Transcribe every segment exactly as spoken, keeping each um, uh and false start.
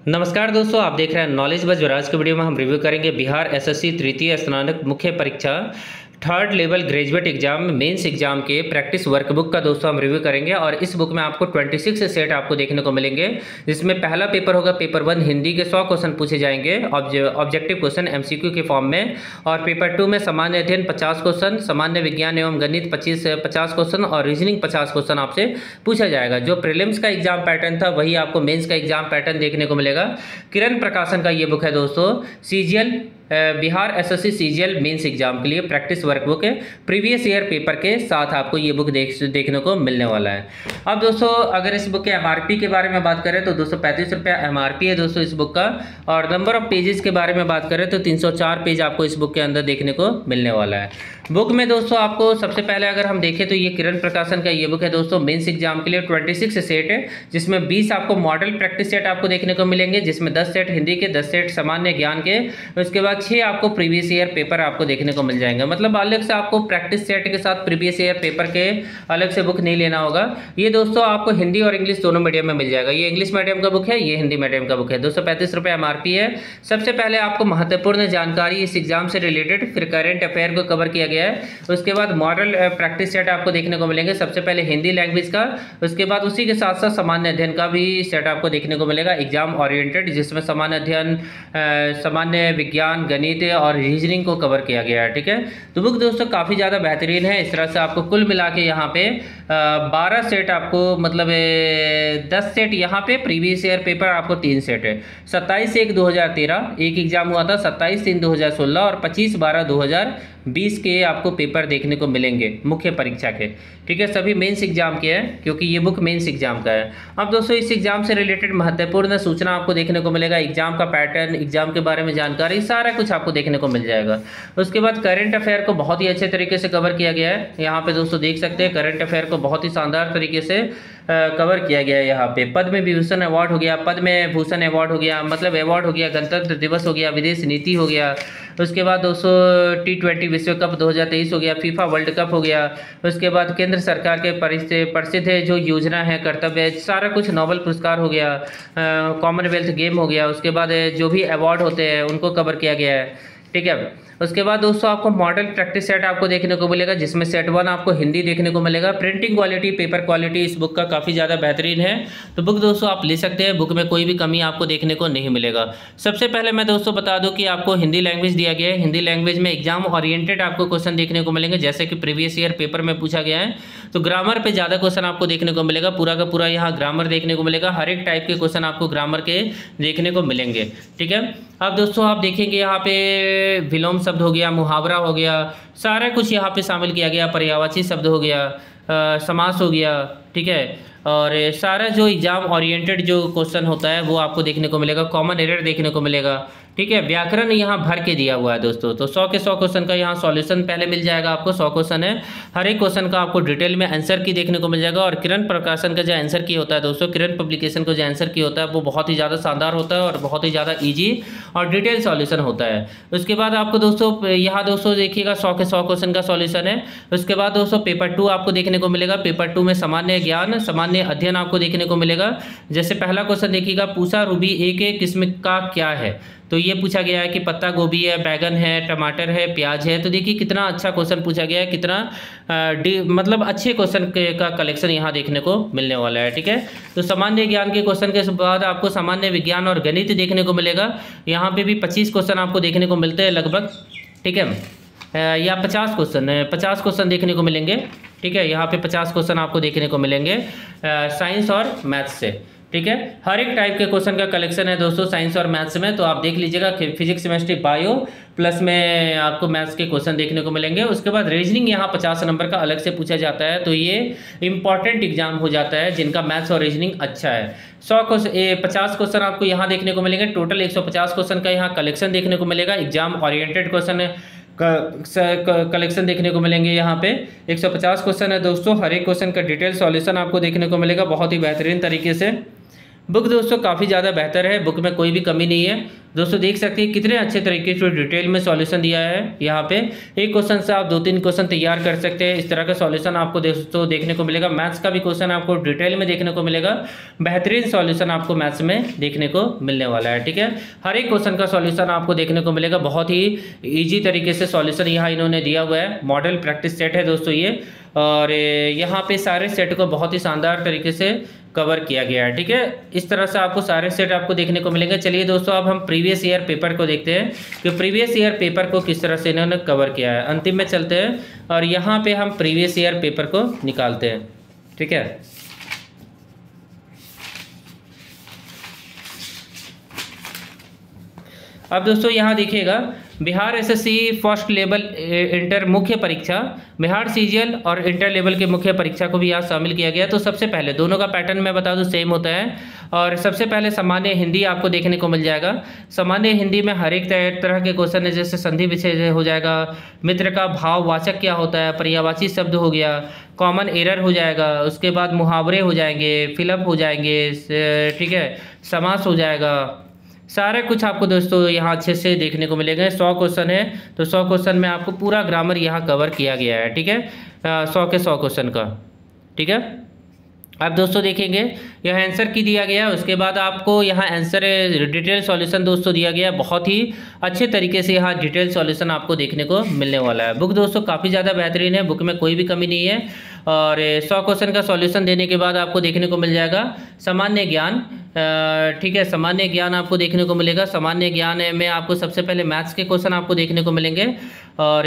नमस्कार दोस्तों, आप देख रहे हैं नॉलेज बज। आज के वीडियो में हम रिव्यू करेंगे बिहार एसएससी तृतीय स्नातक मुख्य परीक्षा third level graduate exam mains exam के प्रैक्टिस वर्कबुक का दोस्तों हम रिव्यू करेंगे। और इस बुक में आपको छब्बीस सेट आपको देखने को मिलेंगे, जिसमें पहला पेपर होगा पेपर वन हिंदी के सौ क्वेश्चन पूछे जाएंगे ऑब्जेक्टिव क्वेश्चन एमसीक्यू के फॉर्म में। और पेपर टू में सामान्य अध्ययन पचास क्वेश्चन, सामान्य विज्ञान एवं गणित पच्चीस पचास क्वेश्चन और रीजनिंग पचास क्वेश्चन आपसे पूछा जाएगा। जो प्रीलिम्स का एग्जाम पैटर्न था वही आपको मेन्स का एग्जाम पैटर्न देखने को मिलेगा। किरण प्रकाशन का ये बुक है दोस्तों, CGL Bihar SSC CGL mains exam के लिए प्रैक्टिस वर्कबुक है। प्रीवियस ईयर पेपर के साथ आपको ये बुक देख देखने को मिलने वाला है। अब दोस्तों अगर इस बुक के एमआरपी के बारे में बात करें तो दो सौ पैंतीस रुपया एमआरपी है दोस्तों इस बुक का। और नंबर ऑफ पेजेस के बारे में बात करें तो तीन सौ चार पेज आपको इस बुक के अंदर देखने को मिलने वाला है। बुक में दोस्तों आपको सबसे पहले अगर हम देखें तो ये किरण प्रकाशन का ये बुक है दोस्तों मेंस एग्जाम के लिए छब्बीस सेट है, जिसमें बीस आपको मॉडल प्रैक्टिस सेट आपको देखने को मिलेंगे, जिसमें दस सेट हिंदी के, दस सेट सामान्य ज्ञान के। उसके बाद छः आपको प्रीवियस ईयर पेपर आपको देखने को मिल जाएंगे। मतलब अलग से आपको प्रैक्टिस सेट के साथ प्रीवियस ईयर पेपर के अलग से बुक नहीं लेना होगा। ये दोस्तों आपको हिंदी और इंग्लिश दोनों मीडियम में मिल जाएगा। ये इंग्लिश मीडियम का बुक है, ये हिंदी मीडियम का बुक है। दो सौ पैंतीस रुपये एम आर पी है। सबसे पहले आपको महत्वपूर्ण जानकारी इस एग्जाम से रिलेटेड, फिर करेंट अफेयर को कवर किया गया है। उसके बाद मॉडल प्रैक्टिस सेट आपको देखने को मिलेंगे, सबसे पहले हिंदी लैंग्वेज का। उसके बाद उसी के साथ साथ सामान्य अध्ययन का भी सेट आपको देखने को मिलेगा एग्जाम ओरिएंटेड, जिसमें सामान्य अध्ययन, सामान्य विज्ञान, गणित और रीजनिंग को कवर किया गया है। ठीक है, तो बुक दोस्तों काफ़ी ज़्यादा बेहतरीन है। इस तरह से आपको कुल मिला के यहाँ पे बारह सेट आपको, मतलब दस सेट यहाँ पे प्रीवियस ईयर पेपर आपको तीन सेट है। सत्ताईस एक दो हज़ार तेरह एक एग्जाम हुआ था, सत्ताईस तीन दो हज़ार सोलह और पच्चीस बारह दो हज़ार बीस के आपको पेपर देखने को मिलेंगे मुख्य परीक्षा के। ठीक है, सभी मेंस एग्जाम के हैं क्योंकि ये बुक मेंस एग्जाम का है। अब दोस्तों इस एग्जाम से रिलेटेड महत्वपूर्ण सूचना आपको देखने को मिलेगा, एग्जाम का पैटर्न, एग्जाम के बारे में जानकारी, सारा कुछ आपको देखने को मिल जाएगा। उसके बाद करंट अफेयर को बहुत ही अच्छे तरीके से कवर किया गया है। यहाँ पे दोस्तों देख सकते हैं करंट अफेयर को बहुत ही शानदार तरीके से कवर किया गया है। यहाँ पे पद्म विभूषण अवार्ड हो गया, पद्म भूषण अवार्ड हो गया, मतलब अवार्ड हो गया, गणतंत्र दिवस हो गया, विदेश नीति हो गया। उसके बाद दोस्तों टी ट्वेंटी विश्व कप दो हज़ार तेईस हो गया, फीफा वर्ल्ड कप हो गया। उसके बाद केंद्र सरकार के प्रसिद्ध है जो योजना है कर्तव्य, सारा कुछ, नोबेल पुरस्कार हो गया, कॉमनवेल्थ गेम हो गया। उसके बाद जो भी अवार्ड होते हैं उनको कवर किया गया है। ठीक है, उसके बाद दोस्तों आपको मॉडल प्रैक्टिस सेट आपको देखने को मिलेगा, जिसमें सेट वन आपको हिंदी देखने को मिलेगा। प्रिंटिंग क्वालिटी, पेपर क्वालिटी इस बुक का काफ़ी ज़्यादा बेहतरीन है, तो बुक दोस्तों आप ले सकते हैं। बुक में कोई भी कमी आपको देखने को नहीं मिलेगा। सबसे पहले मैं दोस्तों बता दूं कि आपको हिंदी लैंग्वेज दिया गया है। हिंदी लैंग्वेज में एग्जाम ओरिएंटेड आपको क्वेश्चन देखने को मिलेंगे, जैसे कि प्रीवियस ईयर पेपर में पूछा गया है। तो ग्रामर पर ज़्यादा क्वेश्चन आपको देखने को मिलेगा, पूरा का पूरा यहाँ ग्रामर देखने को मिलेगा। हर एक टाइप के क्वेश्चन आपको ग्रामर के देखने को मिलेंगे। ठीक है, अब दोस्तों आप देखेंगे यहाँ पे विलोम शब्द हो गया, मुहावरा हो गया, सारा कुछ यहाँ पे शामिल किया गया। पर्यायवाची शब्द हो गया, आ, समास हो गया। ठीक है, और सारा जो एग्जाम ओरिएंटेड जो क्वेश्चन होता है वो आपको देखने को मिलेगा। कॉमन एरर देखने को मिलेगा। ठीक है, व्याकरण यहाँ भर के दिया हुआ है दोस्तों, तो सौ के सौ क्वेश्चन का यहाँ सॉल्यूशन पहले मिल जाएगा आपको। सौ क्वेश्चन है, हर एक क्वेश्चन का आपको डिटेल में आंसर की देखने को मिल जाएगा। और किरण प्रकाशन का जो आंसर की होता है दोस्तों, किरण पब्लिकेशन को जो आंसर की होता है वो बहुत ही ज़्यादा शानदार होता है और बहुत ही ज़्यादा ईजी और डिटेल सॉल्यूशन होता है। उसके बाद आपको दोस्तों यहाँ दोस्तों देखिएगा सौ के सौ क्वेश्चन का सॉल्यूशन है। उसके बाद दोस्तों पेपर टू आपको देखने को मिलेगा। पेपर टू में सामान्य ज्ञान, सामान्य अध्ययन आपको देखने को मिलेगा। जैसे पहला क्वेश्चन देखिएगा, पूसा रूबी ए के किस्म का क्या है, तो ये पूछा गया है कि पत्ता गोभी है, बैगन है, टमाटर है, प्याज है। तो देखिए कितना अच्छा क्वेश्चन पूछा गया है, कितना आ, मतलब अच्छे क्वेश्चन का कलेक्शन यहाँ देखने को मिलने वाला है। ठीक है, तो सामान्य ज्ञान के क्वेश्चन के बाद आपको सामान्य विज्ञान और गणित देखने को मिलेगा। यहाँ पे भी पच्चीस क्वेश्चन आपको देखने को मिलते हैं लगभग। ठीक है, या पचास क्वेश्चन पचास क्वेश्चन देखने को मिलेंगे। ठीक है, यहाँ पे पचास क्वेश्चन आपको देखने को मिलेंगे साइंस और मैथ्स से। ठीक है, हर एक टाइप के क्वेश्चन का कलेक्शन है दोस्तों साइंस और मैथ्स में, तो आप देख लीजिएगा। फिजिक्स, केमिस्ट्री, बायो प्लस में आपको मैथ्स के क्वेश्चन देखने को मिलेंगे। उसके बाद रीजनिंग यहाँ पचास नंबर का अलग से पूछा जाता है, तो ये इंपॉर्टेंट एग्जाम हो जाता है जिनका मैथ्स और रीजनिंग अच्छा है। सौ क्वेश्चन पचास क्वेश्चन आपको यहाँ देखने को मिलेंगे। टोटल एक सौ पचास क्वेश्चन का यहाँ कलेक्शन देखने को मिलेगा। एग्जाम ओरिएंटेड क्वेश्चन कलेक्शन देखने को मिलेंगे। यहाँ पे एक सौ पचास क्वेश्चन है दोस्तों, हर एक क्वेश्चन का डिटेल सॉल्यूशन आपको देखने को मिलेगा बहुत ही बेहतरीन तरीके से। बुक दोस्तों काफ़ी ज़्यादा बेहतर है, बुक में कोई भी कमी नहीं है। दोस्तों देख सकते हैं कितने अच्छे तरीके से डिटेल में सॉल्यूशन दिया है। यहाँ पे एक क्वेश्चन से आप दो तीन क्वेश्चन तैयार कर सकते हैं। इस तरह का सॉल्यूशन आपको दोस्तों देखने को मिलेगा। मैथ्स का भी क्वेश्चन आपको डिटेल में देखने को मिलेगा। बेहतरीन सॉल्यूशन आपको मैथ्स में देखने को मिलने वाला है, ठीक है। हर एक क्वेश्चन का सॉल्यूशन आपको देखने को मिलेगा। बहुत ही ईजी तरीके से सॉल्यूशन यहाँ इन्होंने दिया हुआ है। मॉडल प्रैक्टिस सेट है दोस्तों ये, और यहाँ पे सारे सेट को बहुत ही शानदार तरीके से कवर किया गया है, ठीक है। इस तरह से आपको सारे सेट आपको देखने को मिलेंगे। चलिए दोस्तों अब हम प्रीवियस ईयर पेपर को देखते हैं कि प्रीवियस ईयर पेपर को किस तरह से इन्होंने कवर किया है। अंतिम में चलते हैं और यहाँ पे हम प्रीवियस ईयर पेपर को निकालते हैं, ठीक है। अब दोस्तों यहाँ देखिएगा, Bihar SSC first level inter मुख्य परीक्षा, बिहार सीजीएल और इंटर लेवल के मुख्य परीक्षा को भी यहाँ शामिल किया गया। तो सबसे पहले दोनों का पैटर्न मैं बता दूँ सेम होता है। और सबसे पहले सामान्य हिंदी आपको देखने को मिल जाएगा। सामान्य हिंदी में हर एक तरह के क्वेश्चन है, जैसे संधि विषय हो जाएगा, मित्र का भाववाचक क्या होता है, पर्यायवाची शब्द हो गया, कॉमन एरर हो जाएगा, उसके बाद मुहावरे हो जाएंगे, फिलअप हो जाएंगे, ठीक है, समास हो जाएगा, सारा कुछ आपको दोस्तों यहाँ अच्छे से देखने को मिलेगा। सौ क्वेश्चन है तो सौ क्वेश्चन में आपको पूरा ग्रामर यहाँ कवर किया गया है, ठीक है, सौ के सौ क्वेश्चन का, ठीक है। अब दोस्तों देखेंगे यह आंसर की दिया गया है, उसके बाद आपको यहाँ आंसर डिटेल सॉल्यूशन दोस्तों दिया गया है। बहुत ही अच्छे तरीके से यहाँ डिटेल सॉल्यूशन आपको देखने को मिलने वाला है। बुक दोस्तों काफ़ी ज़्यादा बेहतरीन है, बुक में कोई भी कमी नहीं है। और सौ क्वेश्चन का सॉल्यूशन देने के बाद आपको देखने को मिल जाएगा सामान्य ज्ञान, ठीक है, सामान्य ज्ञान आपको देखने को मिलेगा। सामान्य ज्ञान में आपको सबसे पहले मैथ्स के क्वेश्चन आपको देखने को मिलेंगे और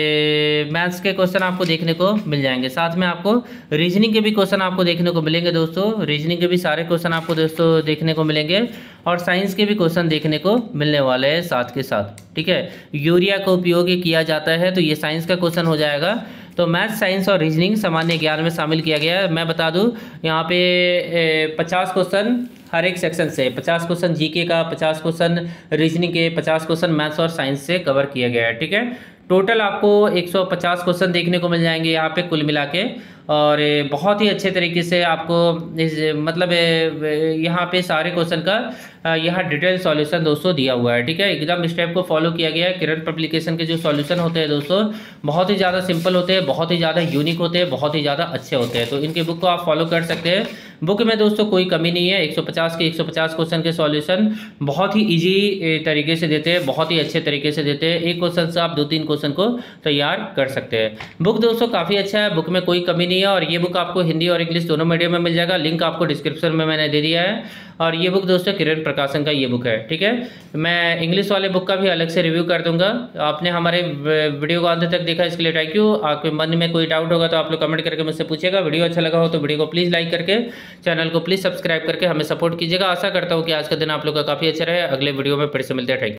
मैथ्स के क्वेश्चन आपको देखने को मिल जाएंगे। साथ में आपको रीजनिंग के भी क्वेश्चन आपको देखने को मिलेंगे दोस्तों। रीजनिंग के भी सारे क्वेश्चन आपको दोस्तों देखने को मिलेंगे और साइंस के भी क्वेश्चन देखने को मिलने वाले हैं साथ के साथ, ठीक है। यूरिया का उपयोग किया जाता है तो ये साइंस का क्वेश्चन हो जाएगा। तो मैथ, साइंस और रीजनिंग सामान्य ज्ञान में शामिल किया गया है। मैं बता दूं यहाँ पे पचास क्वेश्चन हर एक सेक्शन से, पचास क्वेश्चन जीके का, पचास क्वेश्चन रीजनिंग के, पचास क्वेश्चन मैथ्स और साइंस से कवर किया गया है, ठीक है। टोटल आपको एक सौ पचास क्वेश्चन देखने को मिल जाएंगे यहाँ पे कुल मिला के। और बहुत ही अच्छे तरीके से आपको इस मतलब यहाँ पे सारे क्वेश्चन का यहाँ डिटेल सॉल्यूशन दोस्तों दिया हुआ है, ठीक है। एकदम स्टेप को फॉलो किया गया है। किरण पब्लिकेशन के जो सॉल्यूशन होते हैं दोस्तों बहुत ही ज़्यादा सिंपल होते हैं, बहुत ही ज़्यादा यूनिक होते हैं, बहुत ही ज़्यादा अच्छे होते हैं। तो इनके बुक को आप फॉलो कर सकते हैं। बुक में दोस्तों कोई कमी नहीं है। एक सौ पचास के एक सौ पचास क्वेश्चन के सॉल्यूशन बहुत ही ईजी तरीके से देते हैं, बहुत ही अच्छे तरीके से देते हैं। एक क्वेश्चन से आप दो तीन क्वेश्चन को तैयार कर सकते हैं। बुक दोस्तों काफ़ी अच्छा है, बुक में कोई कमी नहीं है। और ये बुक आपको हिंदी और इंग्लिश दोनों मीडियम में मिल जाएगा। लिंक आपको डिस्क्रिप्शन में मैंने दे दिया है। और ये बुक दोस्तों किरण प्रकाशन का ये बुक है, ठीक है। मैं इंग्लिश वाले बुक का भी अलग से रिव्यू कर दूंगा। आपने हमारे वीडियो को अंत तक देखा इसके लिए थैंक यू। आपके मन में कोई डाउट होगा तो आप लोग कमेंट करके मुझसे पूछिएगा। वीडियो अच्छा लगा हो तो वीडियो को प्लीज़ लाइक करके, चैनल को प्लीज़ सब्सक्राइब करके हमें सपोर्ट कीजिएगा। आशा करता हूँ कि आज का दिन आप लोग का काफ़ी अच्छा रहे। अगले वीडियो में फिर से मिलते हैं। Thank you.